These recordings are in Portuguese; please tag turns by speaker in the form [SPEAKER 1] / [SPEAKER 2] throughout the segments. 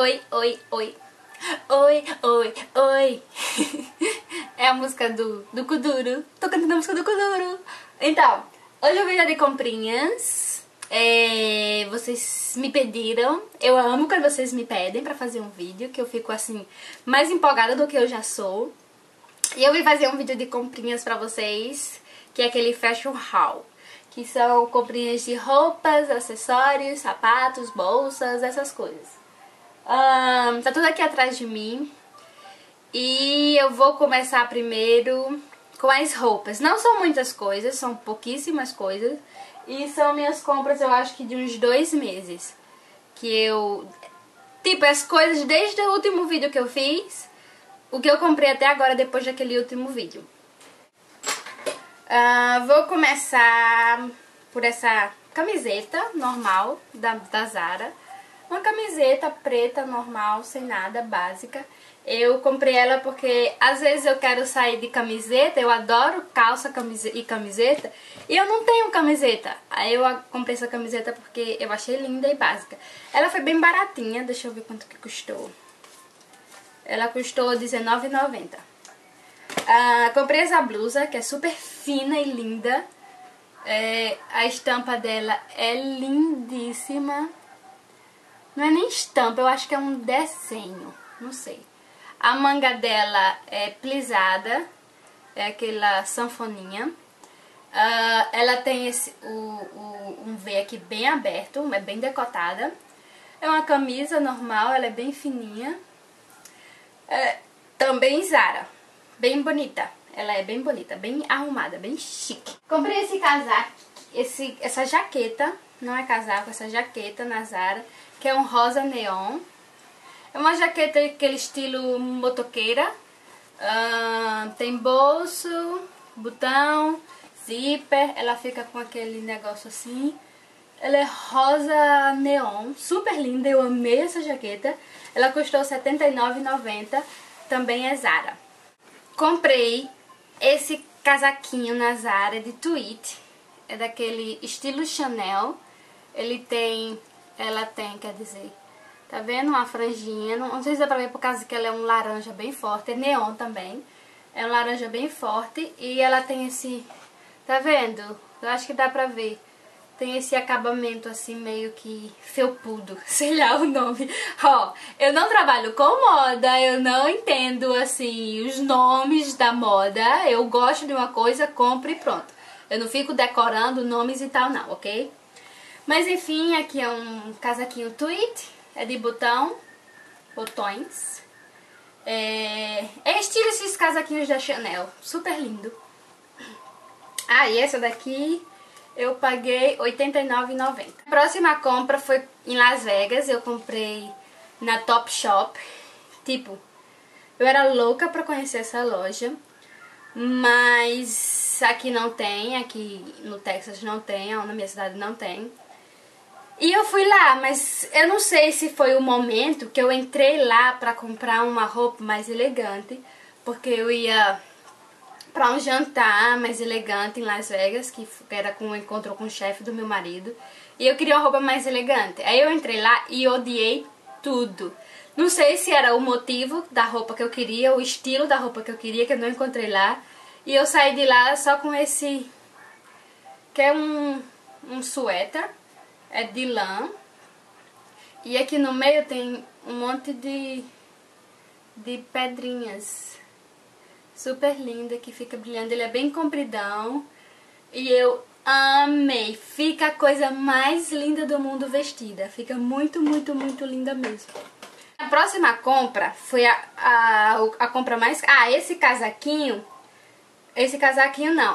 [SPEAKER 1] Oi, oi, oi. Oi, oi, oi. É a música do Kuduro. Tô cantando a música do Kuduro. Então, hoje é o vídeo de comprinhas. Vocês me pediram. Eu amo quando vocês me pedem pra fazer um vídeo, que eu fico assim, mais empolgada do que eu já sou. E eu vim fazer um vídeo de comprinhas pra vocês, que é aquele fashion haul, que são comprinhas de roupas, acessórios, sapatos, bolsas, essas coisas. Tá tudo aqui atrás de mim. E eu vou começar primeiro com as roupas. Não são muitas coisas, são pouquíssimas coisas. E são minhas compras, eu acho que de uns 2 meses. Que eu... Tipo, as coisas desde o último vídeo que eu fiz, o que eu comprei até agora depois daquele último vídeo. Vou começar por essa camiseta normal da Zara. Uma camiseta preta normal, sem nada, básica. Eu comprei ela porque às vezes eu quero sair de camiseta, eu adoro calça e camiseta, e eu não tenho camiseta. Aí eu comprei essa camiseta porque eu achei linda e básica. Ela foi bem baratinha, deixa eu ver quanto que custou. Ela custou R$19,90. Comprei essa blusa, que é super fina e linda. A estampa dela é lindíssima. Não é nem estampa, eu acho que é um desenho, não sei. A manga dela é plisada, é aquela sanfoninha. Ela tem um V aqui bem aberto, é bem decotada. É uma camisa normal, ela é bem fininha. Também Zara, bem bonita. Ela é bem bonita, bem arrumada, bem chique. Comprei esse casaco, essa jaqueta, não é casaco, essa jaqueta na Zara, que é um rosa neon. É uma jaqueta aquele estilo motoqueira. Tem bolso, botão, zíper. Ela fica com aquele negócio assim. Ela é rosa neon, super linda. Eu amei essa jaqueta. Ela custou R$79,90. Também é Zara. Comprei esse casaquinho na Zara de tweed. É daquele estilo Chanel. Ela tem, quer dizer, tá vendo? Uma franjinha, não sei se dá pra ver por causa que ela é um laranja bem forte, é neon também. É um laranja bem forte e ela tem esse, tá vendo? Eu acho que dá pra ver. Tem esse acabamento assim meio que felpudo, sei lá o nome. Ó, eu não trabalho com moda, eu não entendo assim os nomes da moda. Eu gosto de uma coisa, compro e pronto. Eu não fico decorando nomes e tal não, ok? Mas enfim, aqui é um casaquinho tweed, é de botões. É estilo esses casaquinhos da Chanel, super lindo. E essa daqui eu paguei R$89,90. A próxima compra foi em Las Vegas, eu comprei na Topshop. Tipo, eu era louca pra conhecer essa loja, mas aqui não tem, aqui no Texas não tem, na minha cidade não tem. E eu fui lá, mas eu não sei se foi o momento que eu entrei lá pra comprar uma roupa mais elegante, porque eu ia pra um jantar mais elegante em Las Vegas, que era com um encontro com o chefe do meu marido, e eu queria uma roupa mais elegante. Aí eu entrei lá e odiei tudo. Não sei se era o motivo da roupa que eu queria, o estilo da roupa que eu queria, que eu não encontrei lá. E eu saí de lá só com esse, que é um suéter. É de lã. E aqui no meio tem um monte de pedrinhas. Super linda, que fica brilhando. Ele é bem compridão. E eu amei. Fica a coisa mais linda do mundo vestida. Fica muito, muito, muito linda mesmo. A próxima compra foi a compra mais... esse casaquinho... Esse casaquinho não.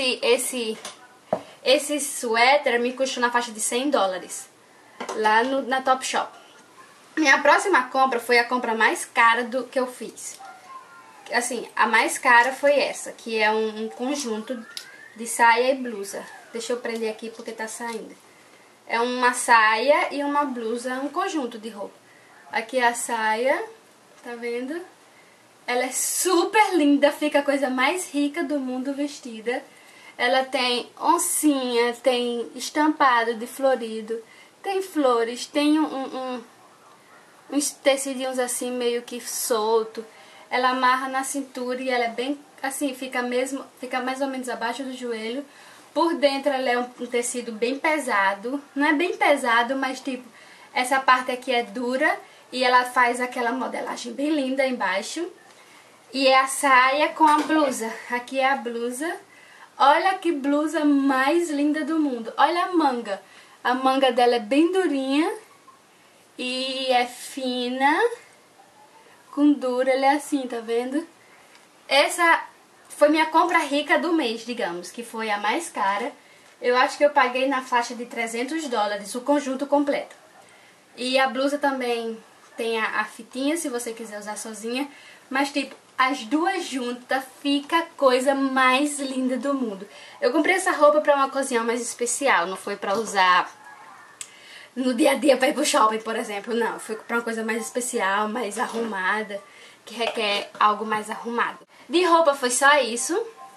[SPEAKER 1] Esse suéter me custou na faixa de $100 lá na Topshop. Minha próxima compra foi a compra mais cara que eu fiz. Assim, a mais cara foi essa, que é um conjunto de saia e blusa. Deixa eu prender aqui porque tá saindo. É uma saia e uma blusa, um conjunto de roupa. Aqui é a saia, tá vendo? Ela é super linda, fica a coisa mais rica do mundo vestida. Ela tem oncinha, tem estampado de florido, tem flores, tem uns tecidinhos assim meio que solto. Ela amarra na cintura e ela é bem assim, fica mais ou menos abaixo do joelho. Por dentro ela é um tecido bem pesado, não é bem pesado, mas tipo, essa parte aqui é dura e ela faz aquela modelagem bem linda embaixo. E é a saia com a blusa. Aqui é a blusa. Olha que blusa mais linda do mundo. Olha a manga. A manga dela é bem durinha e é fina, com dura, ela é assim, tá vendo? Essa foi minha compra rica do mês, digamos, que foi a mais cara. Eu acho que eu paguei na faixa de $300, o conjunto completo. E a blusa também tem a fitinha, se você quiser usar sozinha. Mas tipo, as duas juntas fica a coisa mais linda do mundo. Eu comprei essa roupa pra uma ocasião mais especial, não foi pra usar no dia a dia pra ir pro shopping, por exemplo. Não, foi pra uma coisa mais especial, mais arrumada, que requer algo mais arrumado. De roupa foi só isso.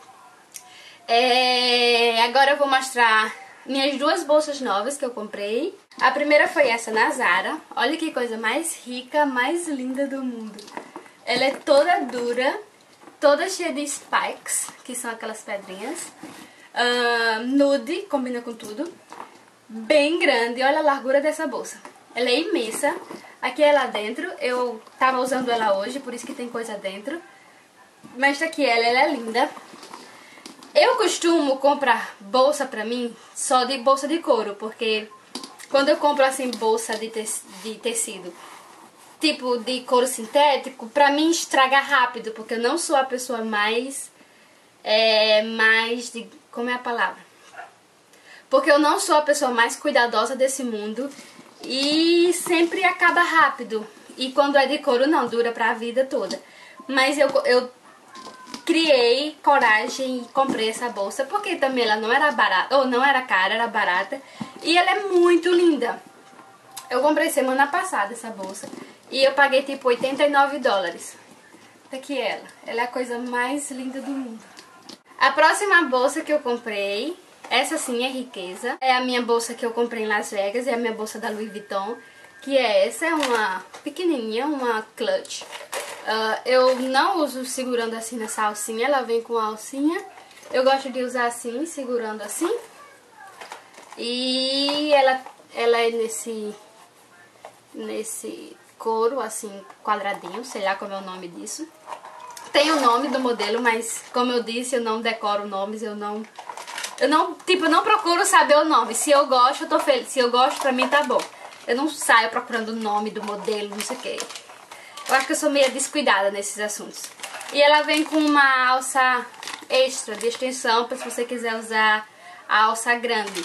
[SPEAKER 1] Agora eu vou mostrar minhas duas bolsas novas que eu comprei. A primeira foi essa na Zara. Olha que coisa mais rica, mais linda do mundo. Ela é toda dura, toda cheia de spikes, que são aquelas pedrinhas. Nude, combina com tudo. Bem grande, olha a largura dessa bolsa. Ela é imensa. Aqui é lá dentro, eu tava usando ela hoje, por isso que tem coisa dentro. Mas tá aqui ela é linda. Eu costumo comprar bolsa pra mim só de bolsa de couro, porque quando eu compro assim bolsa de tecido, tipo de couro sintético, pra mim estraga rápido, porque eu não sou a pessoa como é a palavra? Porque eu não sou a pessoa mais cuidadosa desse mundo e sempre acaba rápido. E quando é de couro não, dura pra vida toda. Mas eu criei coragem e comprei essa bolsa, porque também ela não era barata, ou não era cara, era barata. E ela é muito linda. Eu comprei semana passada essa bolsa e eu paguei tipo $89. Tá aqui ela. Ela é a coisa mais linda do mundo. A próxima bolsa que eu comprei, essa sim é riqueza. É a minha bolsa que eu comprei em Las Vegas, é a minha bolsa da Louis Vuitton, que é essa, é uma pequenininha, uma clutch. Eu não uso segurando assim nessa alcinha, ela vem com a alcinha. Eu gosto de usar assim, segurando assim. E ela é nesse couro assim, quadradinho, sei lá como é o nome disso. Tem o nome do modelo, mas como eu disse, eu não decoro nomes, eu não procuro saber o nome. Se eu gosto, eu tô feliz. Se eu gosto, pra mim tá bom. Eu não saio procurando o nome do modelo, não sei o que. Eu acho que eu sou meio descuidada nesses assuntos. E ela vem com uma alça extra de extensão, para se você quiser usar a alça grande.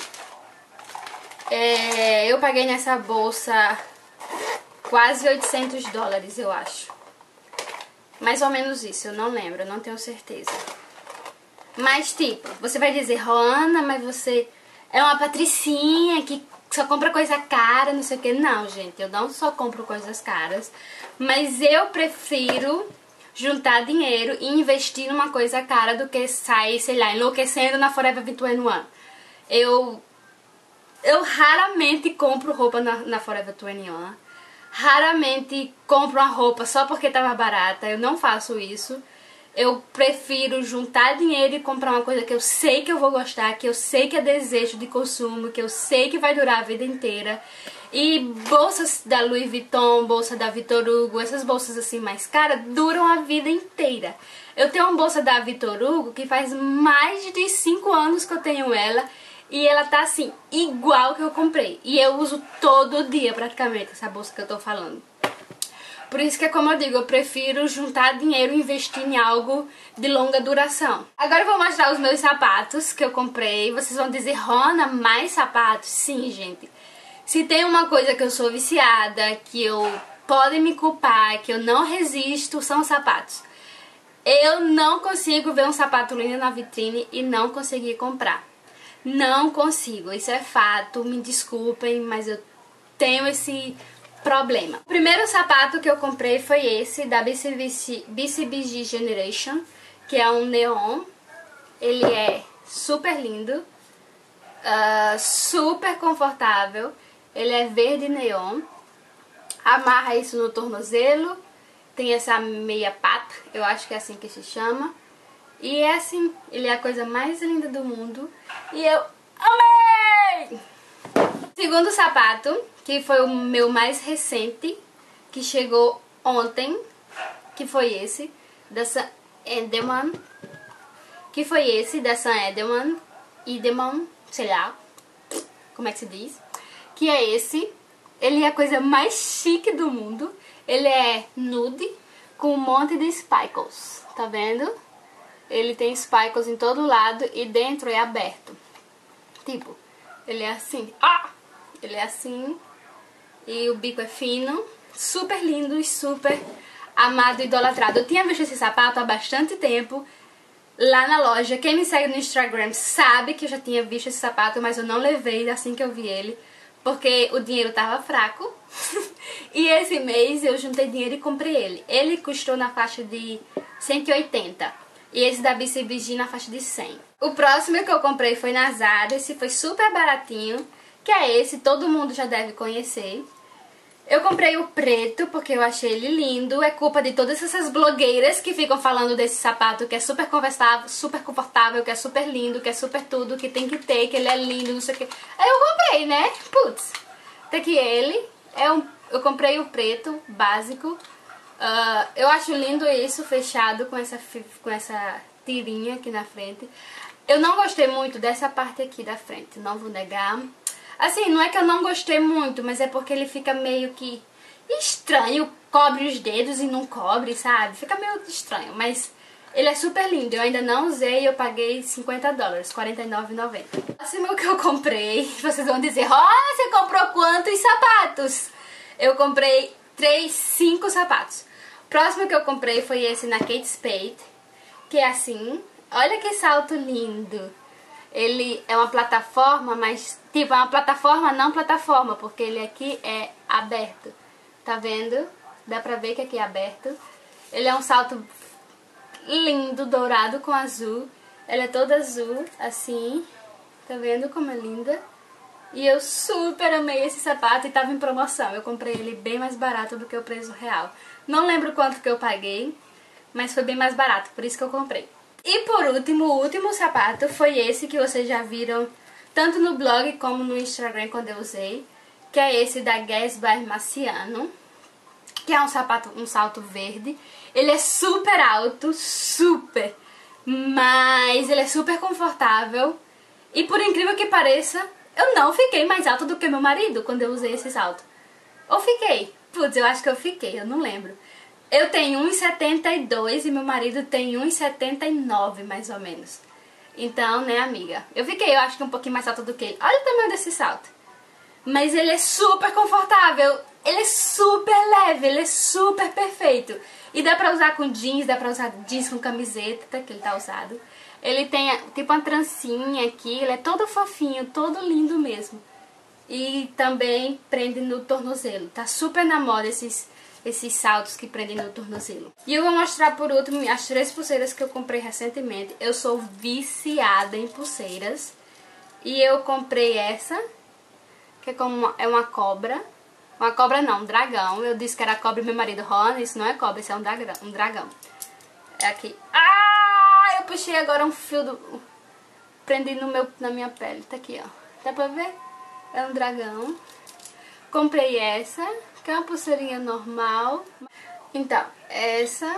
[SPEAKER 1] Eu paguei nessa bolsa quase $800, eu acho. Mais ou menos isso, eu não lembro, eu não tenho certeza. Mas tipo, você vai dizer, Roana, mas você é uma patricinha que só compra coisa cara, não sei o que. Não, gente, eu não só compro coisas caras, mas eu prefiro juntar dinheiro e investir numa coisa cara do que sair, sei lá, enlouquecendo na Forever 21. Eu raramente compro roupa na Forever 21. Raramente compro uma roupa só porque tava barata, eu não faço isso. Eu prefiro juntar dinheiro e comprar uma coisa que eu sei que eu vou gostar, que eu sei que é desejo de consumo, que eu sei que vai durar a vida inteira. E bolsas da Louis Vuitton, bolsa da Victor Hugo, essas bolsas assim mais caras, duram a vida inteira. Eu tenho uma bolsa da Victor Hugo que faz mais de 5 anos que eu tenho ela. E ela tá assim, igual que eu comprei. E eu uso todo dia praticamente essa bolsa que eu tô falando. Por isso que, como eu digo, eu prefiro juntar dinheiro e investir em algo de longa duração. Agora eu vou mostrar os meus sapatos que eu comprei. Vocês vão dizer, Rona, mais sapatos? Sim, gente. Se tem uma coisa que eu sou viciada, que podem me culpar, que eu não resisto, são os sapatos. Eu não consigo ver um sapato lindo na vitrine e não conseguir comprar. Não consigo, isso é fato, me desculpem, mas eu tenho esse problema. O primeiro sapato que eu comprei foi esse, da BCBG Generation, que é um neon. Ele é super lindo, super confortável, ele é verde neon. amarra isso no tornozelo. Tem essa meia pata, eu acho que é assim que se chama. E é assim, ele é a coisa mais linda do mundo. E eu amei! Segundo sapato, que foi o meu mais recente, que chegou ontem, que foi esse, da Sam Edelman. Que foi esse, da Sam Edelman. Edelman, sei lá, como é que se diz. Que é esse. Ele é a coisa mais chique do mundo. Ele é nude, com um monte de sparkles, tá vendo? Ele tem sparkles em todo lado e dentro é aberto. Tipo, ele é assim. Ele é assim. E o bico é fino. Super lindo e super amado e idolatrado. Eu tinha visto esse sapato há bastante tempo lá na loja. Quem me segue no Instagram sabe que eu já tinha visto esse sapato, mas eu não levei assim que eu vi ele, porque o dinheiro tava fraco. E esse mês eu juntei dinheiro e comprei ele. Ele custou na faixa de 180. E esse da BCBG na faixa de 100. O próximo que eu comprei foi na Zara. Esse foi super baratinho, que é esse, todo mundo já deve conhecer. Eu comprei o preto porque eu achei ele lindo. É culpa de todas essas blogueiras que ficam falando desse sapato, que é super confortável, que é super lindo, que é super tudo, que tem que ter, que ele é lindo, não sei o que. Aí eu comprei, né? Putz, tá aqui ele. Eu comprei o preto, básico. Eu acho lindo isso, fechado com essa tirinha aqui na frente. Eu não gostei muito dessa parte aqui da frente, não vou negar. Assim, não é que eu não gostei muito, mas é porque ele fica meio que estranho. Cobre os dedos e não cobre, sabe? Fica meio estranho, mas ele é super lindo. Eu ainda não usei, eu paguei $50, R$49,90. O próximo que eu comprei, vocês vão dizer, você comprou quantos sapatos? Eu comprei 5 sapatos. O próximo que eu comprei foi esse na Kate Spade, que é assim. Olha que salto lindo. Ele é uma plataforma, mas tipo, é uma plataforma não plataforma, porque ele aqui é aberto. Tá vendo? Dá pra ver que aqui é aberto. Ele é um salto lindo, dourado com azul. Ele é todo azul, assim. Tá vendo como é linda? E eu super amei esse sapato e tava em promoção. Eu comprei ele bem mais barato do que o preço real. Não lembro quanto que eu paguei, mas foi bem mais barato, por isso que eu comprei. E por último, o último sapato foi esse que vocês já viram tanto no blog como no Instagram quando eu usei, que é esse da Guess by Marciano, que é um salto verde. Ele é super alto, super, mas ele é super confortável. E por incrível que pareça, eu não fiquei mais alta do que meu marido quando eu usei esse salto. Ou fiquei? Putz, eu acho que eu fiquei, eu não lembro. Eu tenho 1,72 e meu marido tem 1,79 mais ou menos. Então, né, amiga? Eu acho que um pouquinho mais alta do que ele. Olha o tamanho desse salto. Mas ele é super confortável. Ele é super leve, ele é super perfeito. E dá pra usar com jeans, dá pra usar jeans com camiseta, que ele tá usado. Ele tem tipo uma trancinha aqui, ele é todo fofinho, todo lindo mesmo. E também prende no tornozelo. Tá super na moda esses saltos que prendem no tornozelo. E eu vou mostrar por último as 3 pulseiras que eu comprei recentemente. Eu sou viciada em pulseiras. E eu comprei essa, que é uma cobra. Uma cobra não, um dragão. Eu disse que era cobra e meu marido, Rona, isso não é cobra, isso é um dragão. É aqui. Eu puxei agora um fio prendi na minha pele. Tá aqui, ó. Dá pra ver? É um dragão. Comprei essa, que é uma pulseirinha normal. Então, essa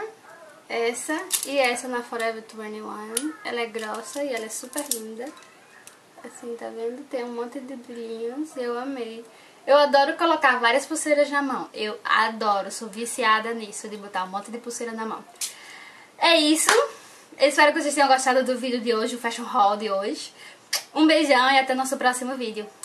[SPEAKER 1] e essa na Forever 21. Ela é grossa e ela é super linda. Assim, tá vendo? Tem um monte de brilhinhos, eu amei. Eu adoro colocar várias pulseiras na mão. Eu adoro, sou viciada nisso, de botar um monte de pulseira na mão. É isso. Eu espero que vocês tenham gostado do vídeo de hoje, o fashion haul de hoje. Um beijão e até o nosso próximo vídeo.